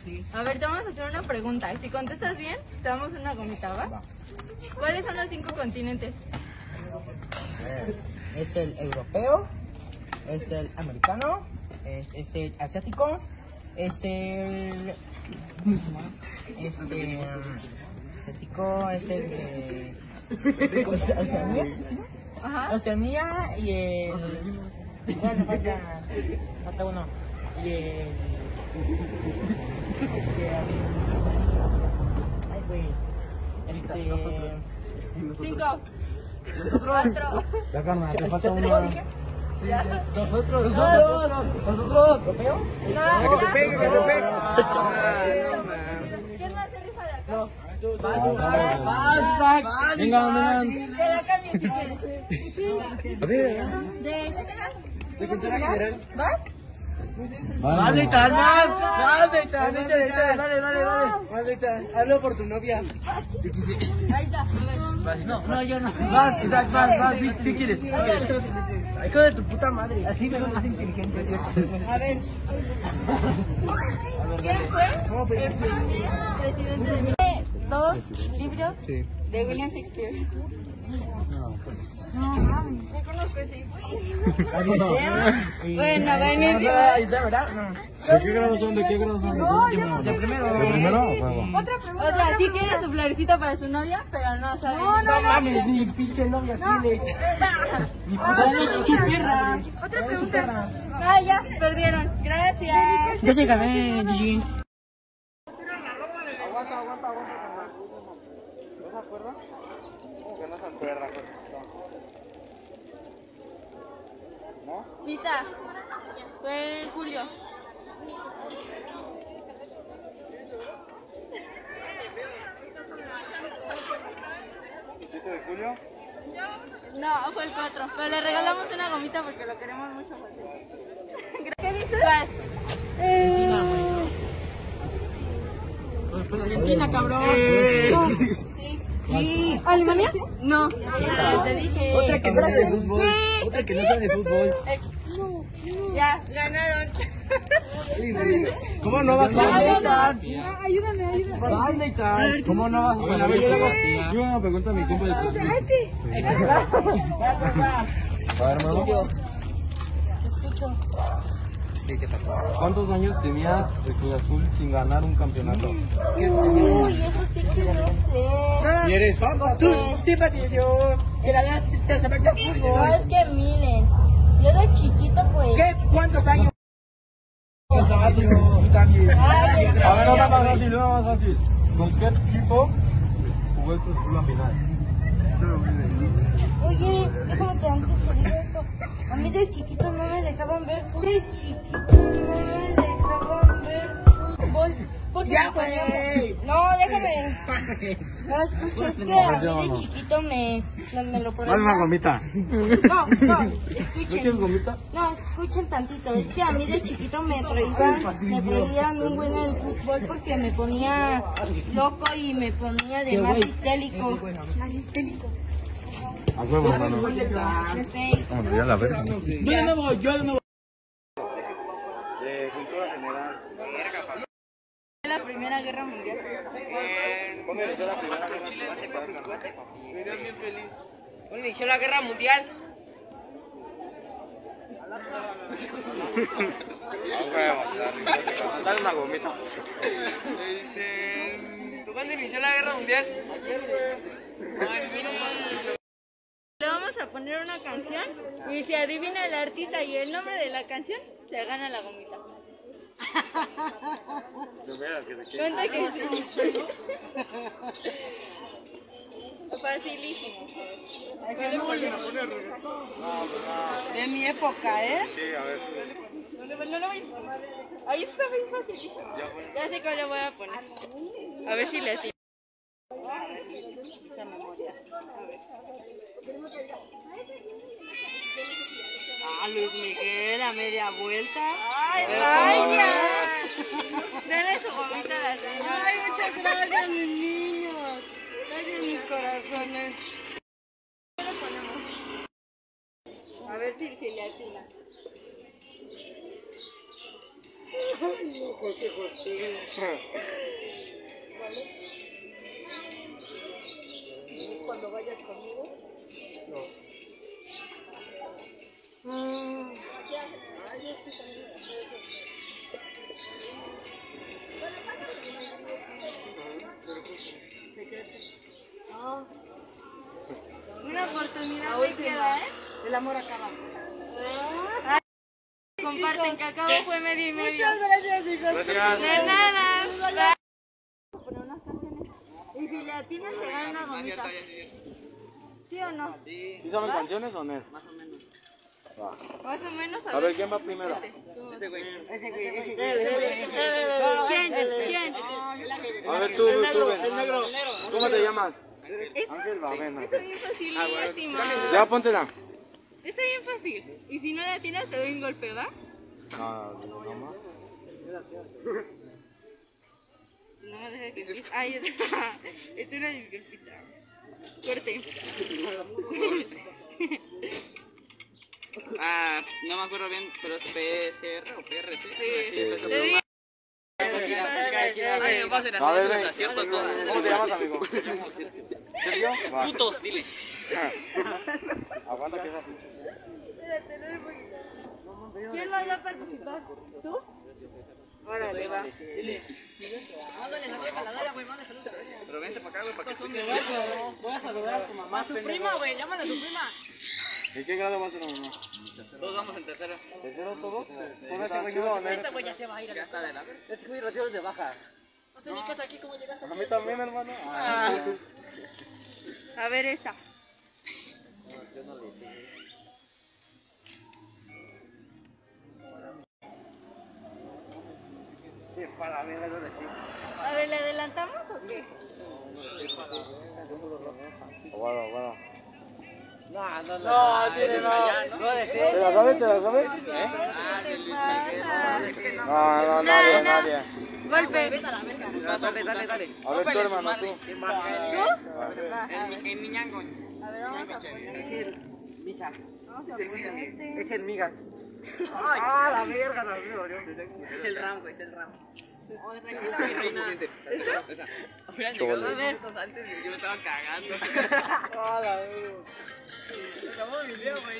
sí. A ver, te vamos a hacer una pregunta. Y si contestas bien, te damos una gomita, ¿va? ¿Cuáles son los 5 continentes? Es el europeo, es el americano, es el asiático, es el... asiático, es el de... Oceanía. Ajá. Oceanía y el... Bueno, falta uno. Y el... Ay, güey. 5, 4. Ya, carnal, te falta ¿Asiático una. dije? Nosotros. ¿Europeo? No, Que te pegue, que te pegue. ¿Quién más se rifa de acá? Venga, venga. Te la cambio si quieres. ¿De ¿Vas? Más, Neitan, más, Neitan, échale, dale. Más, Neitan, hazlo por tu novia. Ahí está. A ver. No, yo no. Más, Isaac, más, si quieres. Hijo de tu puta madre. Así me más inteligente, ¿cierto? A ver. ¿Quién fue el presidente de México? 2 libros de William Shakespeare. No conozco ese. Bueno, buenísimo. ¿De qué grado son? ¿De qué grado son? De primero. ¿De primero? Otra pregunta. O sea, sí quiere su florecita para su novia, pero no sabe. No mames, ni pinche novia tiene. Ni puta su perra. Otra pregunta. Ah, ya, perdieron. Gracias. Ya se gané, Gigi. Aguanta. ¿No se acuerda? ¿Cómo que no se acuerda? ¿No? Lista. Fue en julio. ¿7 de julio? No, fue el 4. Pero le regalamos una gomita porque lo queremos mucho. ¿Qué dices? Argentina, cabrón. Sí. ¿Alemania? No. Te dije. Otra que no sabe de fútbol. Sí. Otra que no sabe de fútbol. Ya, ganaron. ¿Cómo no vas a saber? Ayúdame. Vas, Neitan. ¿Cómo no vas a saber? Yo una pregunta a mi compa de Cruz Azul. A ver, hermano. ¿Cuántos años tenía el Cruz Azul sin ganar un campeonato? Uy, eso sí que no sé. ¿Y eres fan? Tú sí pareció que la ganas te saber de No, fútbol. es que miren, yo de chiquito pues... ¿Qué? ¿Cuántos años? Tú también. Ay, A ver, una más fácil. ¿Con qué equipo jugó el Cruz Azul la final? Oye, déjame que antes te digo esto. A mí de chiquito no me dejaban ver fútbol. De chiquito no me dejaban ver fútbol. Porque Ya, me ponían- güey. No, déjame. No, escucha, es que a mí de chiquito me lo ponían. Dale una gomita. No, ¿No escuchen. quieres gomita? No, escuchen tantito. Es que a mí de chiquito me prohibían un buen el fútbol porque me ponía loco y me ponía de más histérico. Más histérico. A huevo, hermano. Respeto. Bueno, ya la verga. Yo me voy. De cultura general. La Primera Guerra Mundial. ¿Cuándo inició la primera guerra mundial? ¿Cuándo inició la guerra mundial? Dale una gomita. ¿Cuándo inició la guerra mundial? Le vamos a poner una canción y si adivina el artista y el nombre de la canción, se gana la gomita. Cuenta que sí. Facilísimo. De mi época, ¿eh? Sí, a ver. No lo vayas a poner. Ahí está bien facilísimo. Ya sé cuál le voy a poner. A ver si le atino. Esa memoria. A ver. Ah, Luis Miguel, a media vuelta. ¡Ay, vaya! Denle su gomita a la señora. Ay, muchas gracias, mis niños. Gracias, mis corazones. A ver si le atina. José, Sí. ¿Es cuando vayas conmigo? No. Una oportunidad me queda, ¿eh? El amor acaba. Comparten, que acabo fue medio y medio. Muchas gracias, hijos. Gracias. De nada. Poner unas canciones. Y si le atinas, se gana una gomita. ¿Sí o no? ¿Sí saben canciones o no? Más o menos. A ver, ¿quién va primero? Ese güey. ¿Quién? A ver, tú, ven. ¿Cómo te llamas? Ángel, va, ven. Está bien facilísima. Ya, pónsela. Está bien fácil. Y si no la atinas, te doy un golpe, ¿va? No más. No me dejes que... Ay, es una disculpita. Corte. No me acuerdo bien, pero es PSR o PRC. Sí. Te digo. Ay, va a ser A ver, así, ven. acierto todas. ¿Cómo te llamas, amigo? ¿Sergio? Va. Puto, dile. Aguanta que es así. ¿Quién lo haya participado? ¿Tú? Órale, va. Pero vente para acá, güey, para que escuches. Voy a saludar a tu mamá. A su prima, güey, llámale a su prima. ¿En qué grado vas a la mamá? Todos vamos en tercero. ¿Tercero todos? Con ese güey no, güey ya se va a ir. Ya está de la verga. Ese güey retiro de baja. No sé ni qué es aquí, cómo llegaste. A mí también, hermano. A ver esa. Sí, para mí no lo sí. A ver, ¿le adelantamos o qué? Aguado. No, tiene no decir. ¿Te la sabes? ¿Te la sabes? Nadie. Golpe. Dale. A ver, tu hermano, tú. El miñango. A ver, vamos a poner. Mija. Vamos a poner Es el migas. Ah, la verga, la verga. Es el RAM, güey, es el RAM. Hubieran Chole. llegado 2 minutos antes y yo me estaba cagando. Ah, la verga. Acabó el video, güey.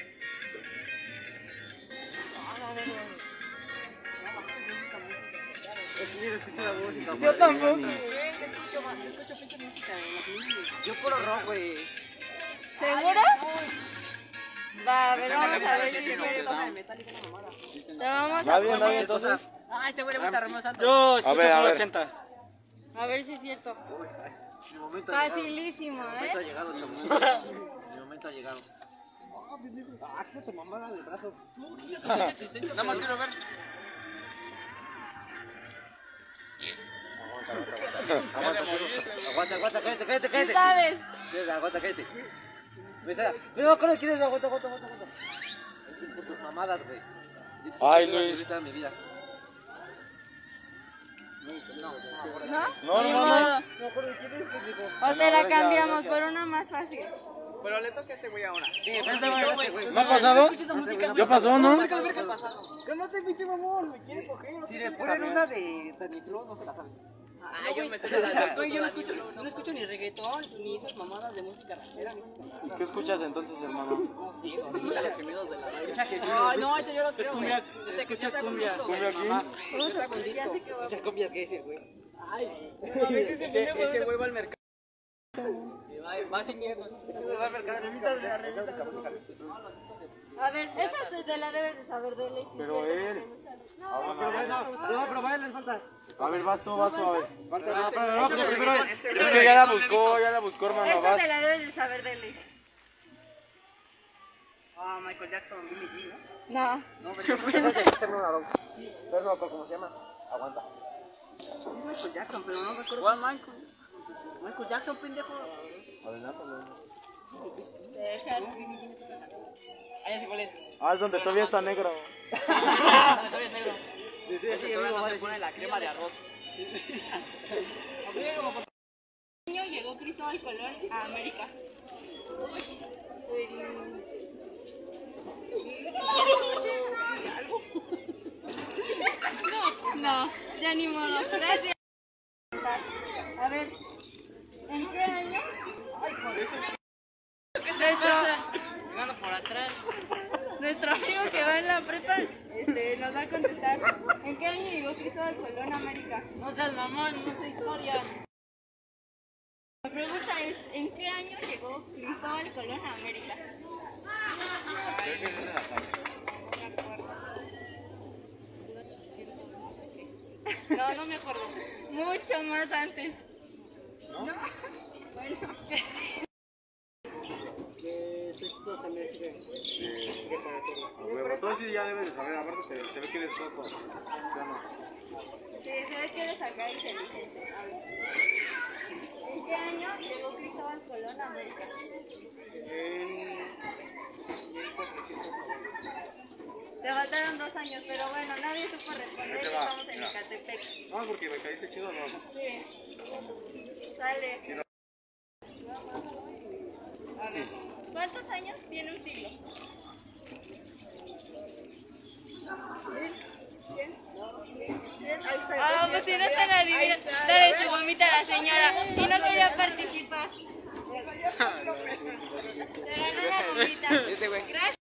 Escucho la música. Yo tampoco. Escucho pinche música, Yo puro rock, güey. ¿Seguro? Va, a ver, vamos a ver si es cierto. Te vamos a Nadie, entonces. Ah, este güey le gusta Romeo Santos. Yo A ver, a ver. A ver si es cierto. Mi momento Facilísimo, ¿eh? ha llegado, chamo. Mi momento ha llegado. Ah, qué tu mamada del brazo. Nada más quiero ver. Aguanta, cállate. ¿Qué sabes? Aguanta, cállate. No me acuerdo quién es, aguanta. Por tus mamadas, güey. Ay, Yo Luis. toda mi vida. ¿No? No, Ni no, modo. No me acuerdo quién es, pues digo. O te la cambiamos por una más fácil. Pero le toca a este güey ahora. Sí, este güey. ¿No ha pasado? ¿Ya pasó, no? Cálmate, pinche mamón, me quieres coger. Si le ponen una de Taniflu, no se la saben. Ah, yo me sé la güey, yo no escucho ni reggaetón, ni esas mamadas de música ranchera, ni esas mamadas. ¿Qué escuchas entonces, hermano? No, sí, escucha los gemidos de la Ay, no, ese yo los creo, güey. Desde que yo te ¿Cumbia aquí? Yo con disco. Escucha compias que ese, güey. Ay, ese güey va al mercado. Va sin miedo. Ese güey va al mercado. A ver, esa te la debes de saber de ley. Pero él. No, pero vaya, les falta. A ver, vas tú, a ver. No, pero primero. Es que ya la buscó, hermano, Esta vas. te la debes de saber de ley. Ah, Michael Jackson, Billie Jean, ¿no? No. Pero, ¿cómo se llama? Aguanta. Es Michael Jackson, pero no recuerdo. ¿Cuál Michael? Michael Jackson, pendejo. Deja. Ah, ya sé cuál es. Ah, es donde todavía está negro. Todavía es negro. Ese todavía no se pone la crema de arroz. Año llegó Cristóbal Colón a América. No, No, ya ni modo. Gracias. A ver, ¿en qué año? Llegando por atrás. Nuestro amigo que va en la prepa nos va a contestar. ¿En qué año llegó Cristóbal Colón a América? No seas mamón, no sé historia. La pregunta es, ¿en qué año llegó Cristóbal Colón a América? No, no me acuerdo. Mucho más antes. ¿No? Bueno. Sexto semestre. Bueno, tú sí ya debes de saber, aparte se ve que eres poco. Sí, se ve que eres acá inteligente. A ver. ¿En qué año llegó Cristóbal Colón a América? Te faltaron 2 años, pero bueno, nadie supo responder. Estamos en Ecatepec. No, porque me caíste chido, ¿no? Sí. Sale. A ver, ¿cuántos años tiene un siglo? 100. Ah, pues si no se la adivina, dale su gomita a la señora. Si no quería participar. Te ganó la gomita. Gracias.